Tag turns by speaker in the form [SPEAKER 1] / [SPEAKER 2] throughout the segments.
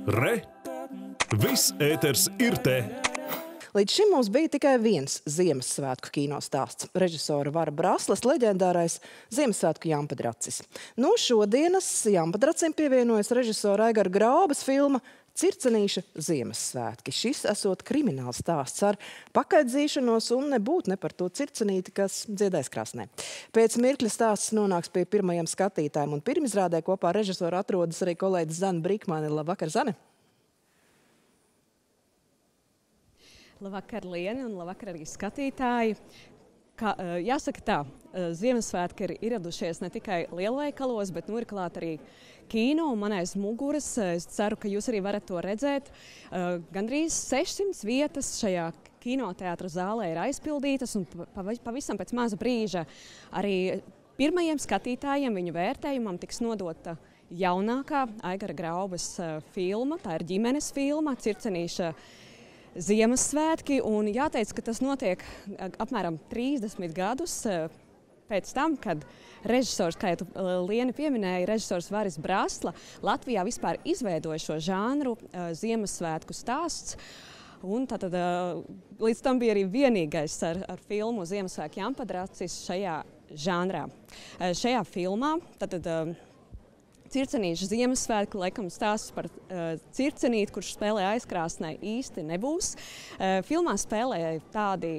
[SPEAKER 1] Re! Viss ēters ir te!
[SPEAKER 2] Līdz šim mums bija tikai viens Ziemassvētku kino stāsts – režisora Vara Braslas leģendārais Ziemassvētku Jampadracis. Nu, šodienas Jampadracim pievienojas režisora Aigara Graubas filma Circenīša Ziemassvētki. Šis esot krimināls stāsts ar pakaidzīšanos un nebūt ne par to circenīti, kas dziedais krasnē. Pēc mirkļa stāsts nonāks pie pirmajiem skatītājiem un pirmizrādē kopā ar režisoru atrodas arī kolēģis Zane Brikmane. Labvakar, Zane!
[SPEAKER 3] Labvakar, Lieni, un labvakar arī skatītāji. Jāsaka tā, Ziemassvētki ir ieradušies ne tikai lielveikalos, bet ir klāt arī kino un man aiz muguras. Es ceru, ka jūs arī varat to redzēt. Gandrīz 600 vietas šajā kinoteātra zālē ir aizpildītas un pavisam pēc maza brīža arī pirmajiem skatītājiem viņu vērtējumam tiks nodota jaunākā Aigara Graubas filma. Tā ir ģimenes filma Circenīša Ziemassvētki, un jāteic, ka tas notiek apmēram 30 gadus pēc tam, kad režisors, kā jau Lieni pieminēja, režisors Varis Brasla Latvijā vispār izveidoja šo žānru Ziemassvētku stāsts. Un tātad līdz tam bija arī vienīgais ar filmu Ziemassvētku Jampadracis šajā žānrā. Šajā filmā tātad Circenīša Ziemassvētki, laikam stāsts par circenīti, kurš spēlē aizkrāsnē, īsti nebūs. Filmā spēlē tādi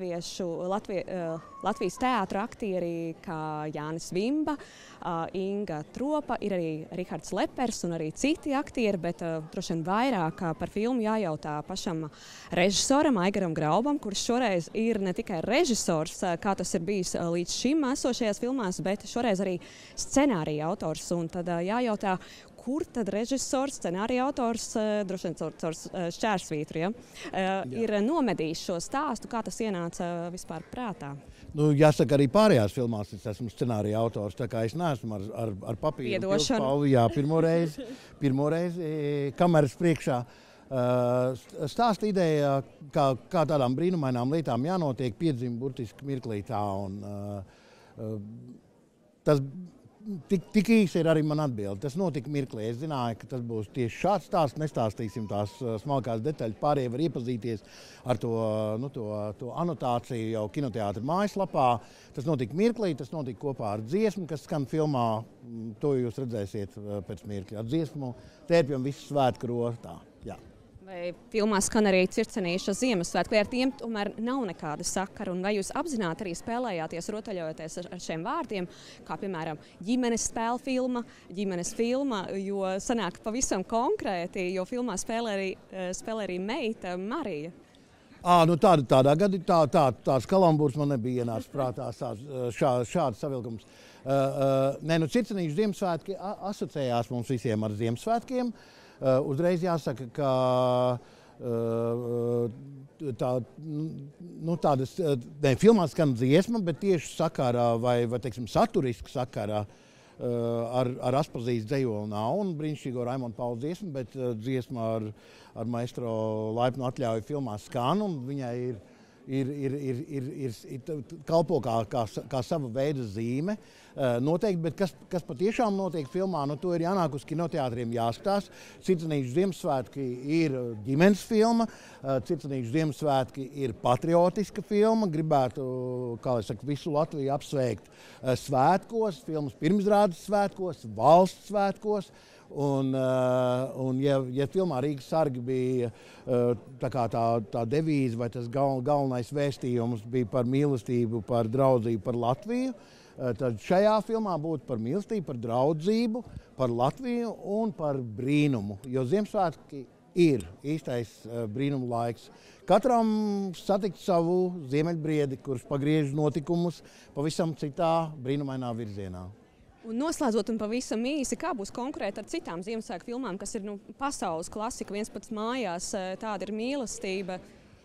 [SPEAKER 3] Latvijas teātra aktieri kā Jānis Vimba, Inga Tropa, ir arī Rihards Lepers un arī citi aktieri, bet droši vien vairāk par filmu jājautā pašam režisoram Aigaram Graubam, kurš šoreiz ir ne tikai režisors, kā tas ir bijis līdz šim esošajās filmās, bet šoreiz arī scenārija autors. Un tad jājautā, kur tad režisors, scenārija autors, droši vien caur šķērsvītru, ir nomedījis šo stāstu, kā tas ienāca vispār prātā?
[SPEAKER 4] Nu, jāsaka, arī pārējās filmās es esmu scenārija autors, tā kā es neesmu ar papīru pilspalvu, pirmoreiz kameras priekšā. Stāsta ideja, kā tādām brīnumainām lietām jānotiek, piedzima burtiski mirklī tā, un tas tik īsi ir arī man atbilde. Tas notika mirklī. Es zināju, ka tas būs tieši šāds stāsts. Nestāstīsim tās smalkās detaļas. Pārējie var iepazīties ar to anotāciju jau kinoteātra mājaslapā. Tas notika mirklī, tas notika kopā ar dziesmu, kas skan filmā. To jūs redzēsiet pēc mirkļa. Ar dziesmu tērpjam visu svētku rotā. Jā.
[SPEAKER 3] Vai filmā skan arī Circenīša Ziemassvētki, vai ar tiem tomēr nav nekāda sakara? Un vai jūs apzināti arī spēlējāties, rotaļojoties ar šiem vārdiem, kā piemēram ģimenes spēle ģimenes filma, jo sanāk pavisam konkrēti, jo filmā spēlē arī meita Marija?
[SPEAKER 4] Nu tādā gadījumā tāds kalambūrs man nebija ienācis prātā, šāds savilkums. Circenīša Ziemassvētki asociējās mums visiem ar Ziemassvētkiem. Uzreiz jāsaka, ka filmā skan dziesma, bet tieši sakarā vai teiksim, saturiski sakarā ar Aspazītes dzejoli nav un brīnišķīgo Raimonda Paula dziesmu, bet dziesma ar maestro laipnu atļauju filmā skan, un viņai ir kalpo kā sava veida zīme noteikti, bet kas patiešām notiek filmā, to ir jānāk uz kinoteātriem jāskatās. Circenīša Ziemassvētki ir ģimenes filma, Circenīša Ziemassvētki ir patriotiska filma, gribētu, kā es saku, visu Latviju apsveikt svētkos, filmas pirmizrādes svētkos, valsts svētkos. Un ja filmā Rīgas sargi bija tā devīze vai tas galvenais vēstījums bija par mīlestību, par draudzību, par Latviju, tad šajā filmā būtu par mīlestību, par draudzību, par Latviju un par brīnumu. Jo Ziemassvētki ir īstais brīnumu laiks. Katram satikt savu ziemeļbriedi, kurš pagriež notikumus pavisam citā brīnumainā virzienā.
[SPEAKER 3] Un noslēdzot un pavisam īsi, kā būs konkrēti ar citām Ziemassvētku filmām, kas ir pasaules klasika, viens pats mājās, tāda ir mīlestība?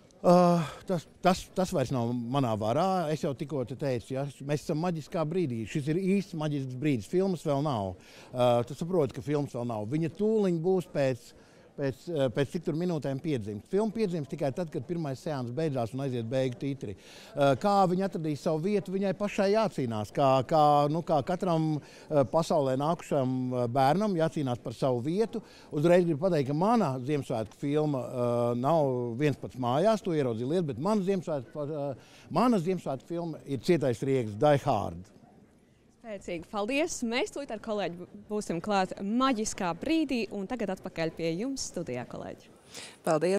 [SPEAKER 4] Tas vairs nav manā varā. Es jau tikko teicu, mēs esam maģiskā brīdī. Šis ir īsts maģisks brīdis. Filmas vēl nav. Tu saproti, ka filmas vēl nav. Viņa tūliņ būs pēc pēc cik tur minūtēm piedzimst. Filma piedzimst tikai tad, kad pirmais seans beidzās un aiziet beigu titri. Kā viņa atradīs savu vietu, viņai pašai jācīnās. Kā katram pasaulē nākušam bērnam jācīnās par savu vietu. Uzreiz gribu pateikt, ka mana Ziemassvētku filma nav viens pats mājās, to ieraudzīja lieta, bet mana Ziemassvētku filma ir Cietais riegs, Die Hard.
[SPEAKER 3] Spēcīgi, paldies! Mēs tūlīt ar kolēģi būsim klāt maģiskā brīdī, un tagad atpakaļ pie jums studijā, kolēģi.
[SPEAKER 2] Paldies!